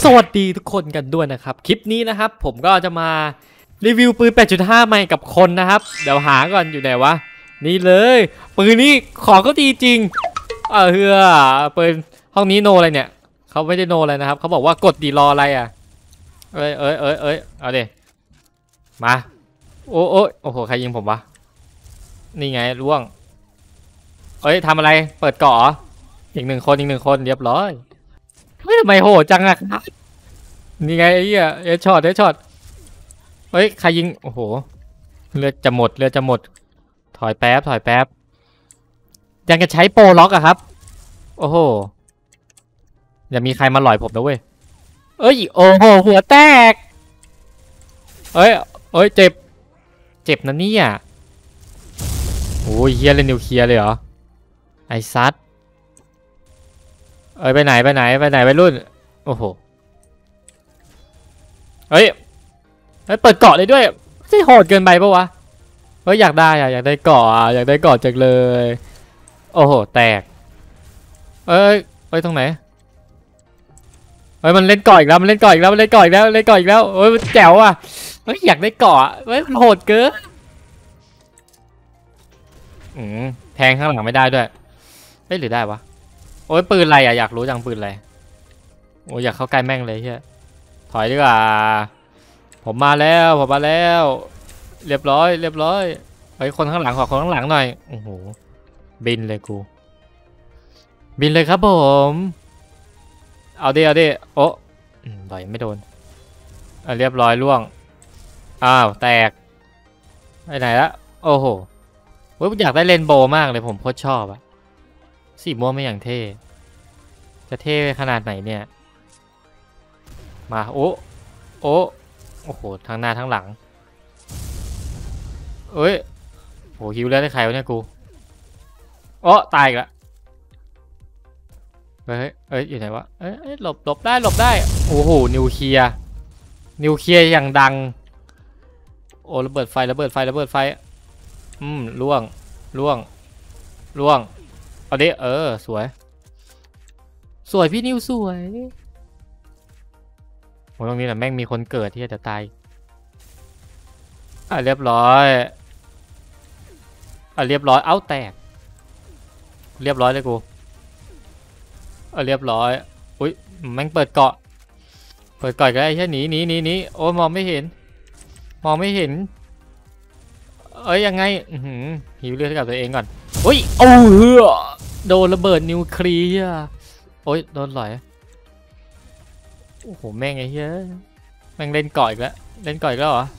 สวัสดีทุกคนกันด้วยนะครับคลิปนี้นะครับผมก็จะมารีวิวปืน 8.5 ใหม่กับคนนะครับเดี๋ยวหาก่อนอยู่ไหนวะนี่เลยปืนนี้ของก็ดีจริงเฮือปืนห้องนี้โนอะไรเนี่ยเขาไม่ได้โนอะไรนะครับเขาบอกว่ากดดีรออะไรอ่ะเอ้ยเอาดิมาโอ้โหใครยิงผมวะนี่ไงล่วงทำอะไรเปิดเกาะอีกหนึ่งคนเรียบร้อยทำไมโหดจังอะครับนี่ไงไอ้เหี้ยเอช็อตใครยิงโอ้โหเลือดจะหมดถอยแป๊บยังจะใช้โปรล็อกอะครับโอ้โหอย่ามีใครมาหล่อยผมนะเว้ยโอ้โหหัวแตกเจ็บนะเนี่ยโอ้ยเฮียเล่นนิวเคลียร์เลยเหรอไอ้ซัดไปไหนไปรุ่นโอ้โหเปิดเกาะเลยด้วยไม่โหดเกินไปปะวะอยากได้เกาะจังเลยโอ้โหแตกตรงไหนมันเล่นเกาะอีกแล้วมันเล่นเกาะอีกแล้วแจ๋วอ่ะอยากได้เกาะมันโหดเกินแทงข้างหลังไม่ได้ด้วยหรือได้วะปืนอะไรอ่ะอยากรู้จังปืนอะไรอยากเข้าใกล้แม่งเลยเฮียถอยดีกว่าผมมาแล้วเรียบร้อยคนข้างหลังขอคนข้างหลังหน่อยโอ้โหบินเลยกูบินเลยครับผมเอาดิโอ้ต่อยไม่โดนเรียบร้อยล่วงอ้าวแตกไปไหนละโอ้โหอยากได้เลนโบว์มากเลยผมโคตรชอบอะสีม่วงไม่อย่างเท่จะเท่ขนาดไหนเนี่ยมาโอ้โหทั้งหน้าทั้งหลังโหฮิวแล้วได้ใครวะเนี่ยกูตายอีกละอยู่ไหนวะหลบได้โอ้โหนิวเคลียร์อย่างดังระเบิดไฟล่วงเอาดิสวยพี่นิวสวยตรงนี้แหละแม่งมีคนเกิดที่จะตายเรียบร้อยเอาแตกเรียบร้อยเลยกูเรียบร้อยแม่งเปิดเกาะก็ได้แค่หนีมองไม่เห็นยังไงหิวเลือดให้กับตัวเองก่อนโดนระเบิดนิวเคลียร์โดนหลอยโอ้โหแม่งไอ้เหี้ยแม่งเล่นเกาะอีกแล้วเหรอ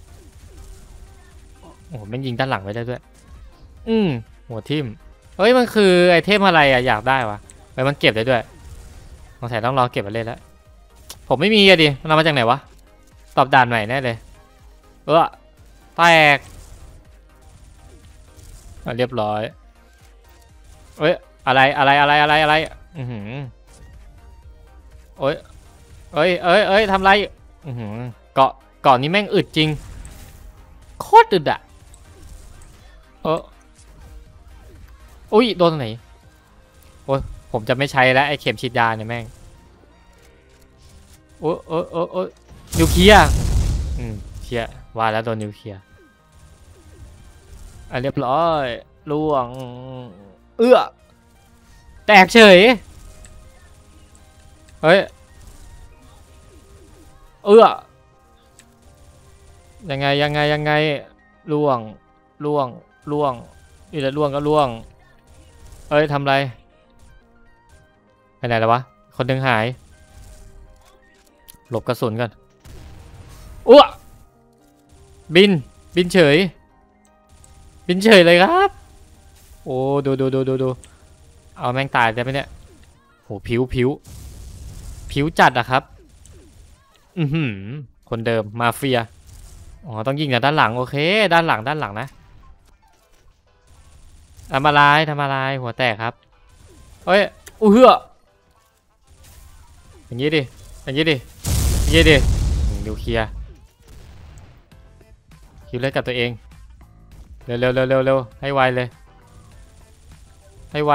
โอ้โหแม่งยิงด้านหลังไปได้ด้วยหัวทิ่มมันคือไอเทมอะไรอะอยากได้วะมันเก็บได้ด้วยต้องรอเก็บมาเล่นแล้วผมไม่มีอะดิมันเอามาจากไหนวะตอบด่านใหม่แน่เลยแตกเรียบร้อยอะไรทำไรเกาะนี้แม่งอึดจริงโคตรอึดอะโดนไหนผมจะไม่ใช้แล้วไอเข็มฉีดยาเนี่ยแม่งนิวเคลียร์เชียว่าแล้วโดนนิวเคลียร์เรียบร้อยล่วงแตกเฉยยังไงล่วงอีกแล้วล่วงก็ล่วงทำไรไปไหนแล้ววะคนดึงหายหลบกระสุนก่อนบินเฉยเลยครับดูเอาแม่งตายได้ไหมเนี่ยโหผิวจัดอะครับคนเดิมมาเฟียต้องยิงจากด้านหลังโอเคด้านหลังนะทำอะไรหัวแตกครับอย่างนี้ดินิวเคลียร์คิวเล่นกับตัวเองเร็วให้ไวเลยให้ไว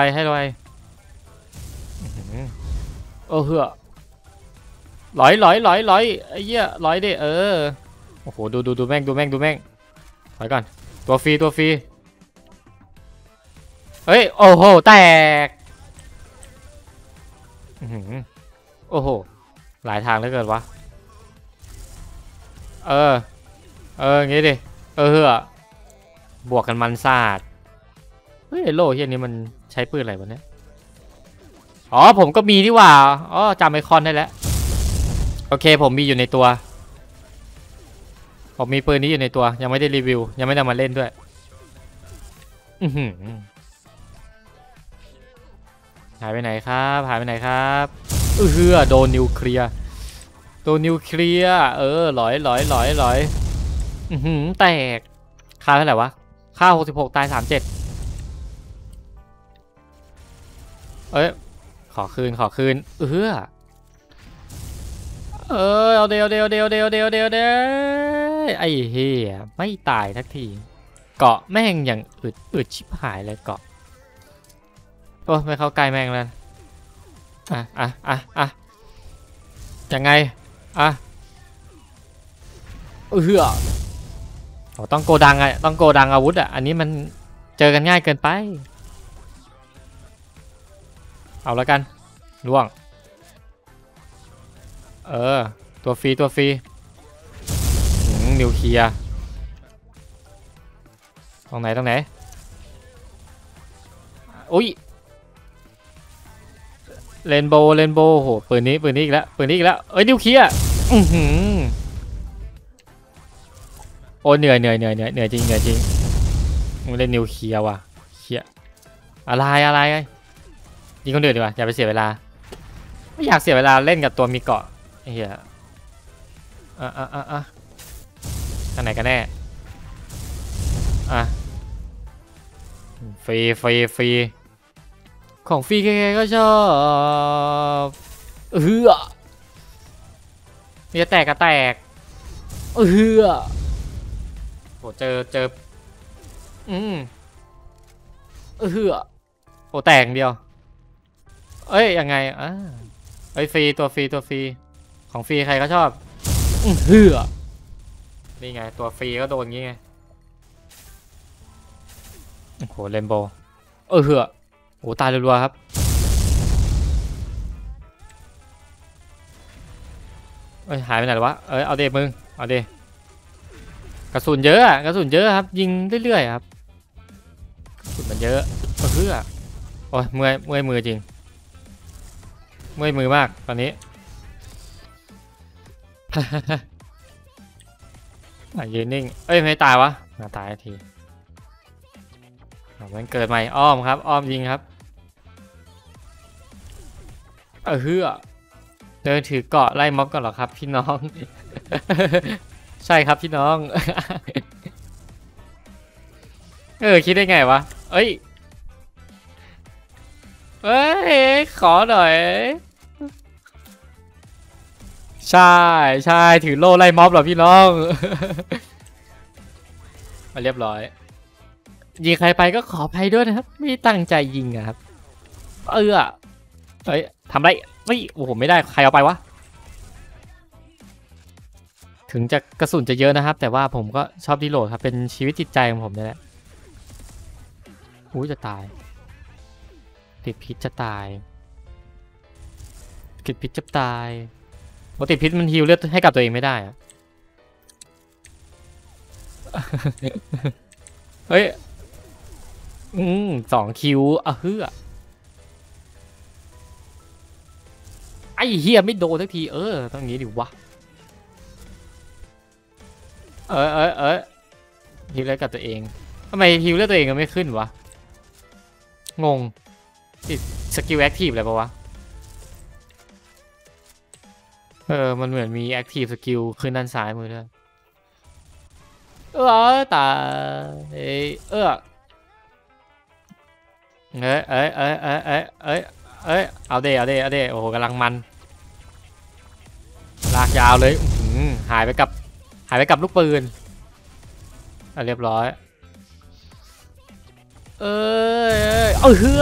ร้อยไอ้เหี้ยร้อยดิโอ้โหดูแม่งถอยก่อนตัวฟรีเฮ้ยโอ้โหแตกโอ้โหหลายทางเหลือเกินวะงี้ดิเฮือบวกกันมันซาดเฮ้ยโล่เฮียนี้มันใช้ปืนอะไรวะเนี่ยอ๋อผมก็มีนี่หว่าอ๋อจำไอคอนได้แล้วโอเคผมมีอยู่ในตัวผมมีปืนนี้อยู่ในตัวยังไม่ได้รีวิวยังไม่ได้มาเล่นด้วยหายไปไหนครับโดนนิวเคลียร์ร้อยแตกค่าเท่าไหร่วะค่า66ตาย37ขอคืนเอาเดียวไอ้เหี้ยไม่ตายทักทีเกาะแม่งอย่างอึดชิบหายเลยเกาะโอ้ไม่เข้าใกล้แม่งแล้วยังไงต้องโกดังต้องโกดังอาวุธอันนี้มันเจอกันง่ายเกินไปเอาแล้วกันล่วงตัวฟรีนิวเคลียร์ตรงไหนอุ้ยเรนโบว์โหปืนนี้อีกแล้วนิวเคลียร์โอ้เหนื่อยจริงมึงเล่นนิวเคลียร์ว่ะเชี่ยอะไรยิงคนเดือดดีกว่าอย่าไปเสียเวลาไม่อยากเสียเวลาเล่นกับตัวมีเกาะเฮียทางไหนกันแน่ฟรีของฟรีใครๆก็ชอบนี่จะแตกก็แตกโหเจอโหแตกเดียวยังไงฟรีตัวฟรีของฟรีใครก็ชอบนี่ไงตัวฟรีก็โดนงี้ไงโอ้โหเรนโบว์โอ้ตายรัวๆครับหายไปไหนวะเอาเดมึงเอาเดกระสุนเยอะครับยิงเรื่อยๆครับกระสุนมันเยอะโอ้ยเมื่อยมือจริงเมื่อยมือมากตอนนี้ยืนนิ่งไม่ตายวะตายทีมันเกิดใหม่อ้อมครับอ้อมยิงครับเดินถือเกาะไล่ม็อบก่อนหรอครับพี่น้องใช่ครับพี่น้องคิดได้ไงวะขอหน่อยใช่ถือโล่ไล่ม็อบเหรอพี่น้องมาเรียบร้อยยิงใครไปก็ขออภัยด้วยนะครับไม่ตั้งใจยิงครับทำไรโอ้โหไม่ได้ใครเอาไปวะถึงจะกระสุนจะเยอะนะครับแต่ว่าผมก็ชอบรีโหลดครับเป็นชีวิตจิตใจของผมนี่แหละจะตายติดพิษจะตายติดพิษจะตายปกติพิษมันฮีลเลือดให้กับตัวเองไม่ได้2 คิวไอ้เฮียไม่โดนสักทีต้องงี้ดิวะฮิวเลือดกับตัวเองทำไมฮิวเลือดตัวเองมันไม่ขึ้นวะงงติดสกิลแอคทีฟอะไรปะวะมันเหมือนมีแอคทีฟสกิลขึ้นด้านซ้ายมือด้วยตายเอาเดโอ้โหกำลังมันลากยาวเลยหายไปกับลูกปืนเรียบร้อย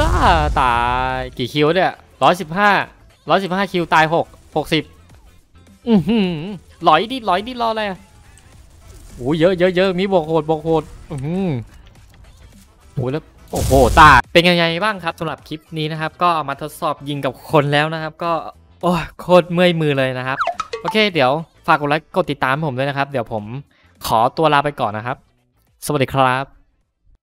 ตายกี่คิวเนี่ย115คิวตาย60 หลอยดิรออะไรอ่ะโอ้เยอะมีบวกโหดโอ้แล้วโอ้โหตาเป็นยังไงบ้างครับสำหรับคลิปนี้นะครับก็เอามาทดสอบยิงกับคนแล้วนะครับก็โอ้โคตรเมื่อยมือเลยนะครับโอเคเดี๋ยวฝากกดไลค์กดติดตามผมด้วยนะครับเดี๋ยวผมขอตัวลาไปก่อนนะครับสวัสดีครับ